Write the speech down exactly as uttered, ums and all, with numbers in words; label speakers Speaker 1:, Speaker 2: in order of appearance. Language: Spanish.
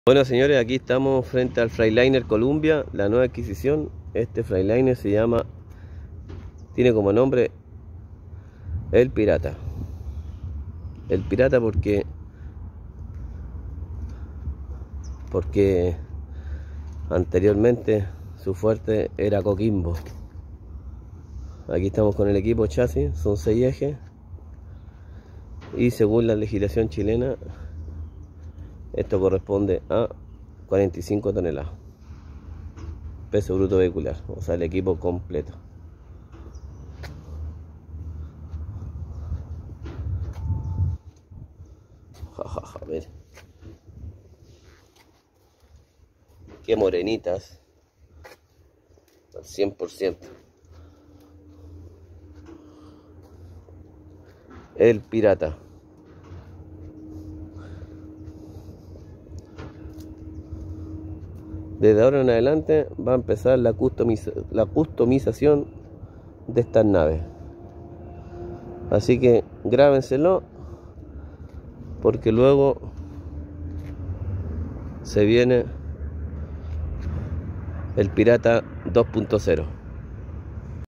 Speaker 1: Bueno, señores, aquí estamos frente al Freightliner Columbia, la nueva adquisición. Este Freightliner se llama, tiene como nombre El Pirata. El Pirata porque porque anteriormente su fuerte era Coquimbo. Aquí estamos con el equipo chasis, son seis ejes y según la legislación chilena esto corresponde a cuarenta y cinco toneladas peso bruto vehicular, o sea el equipo completo. Jajaja, a ver qué morenitas al cien por ciento. El Pirata. Desde ahora en adelante va a empezar la, customiza la customización de estas naves. Así que grábenselo porque luego se viene el Pirata dos punto cero.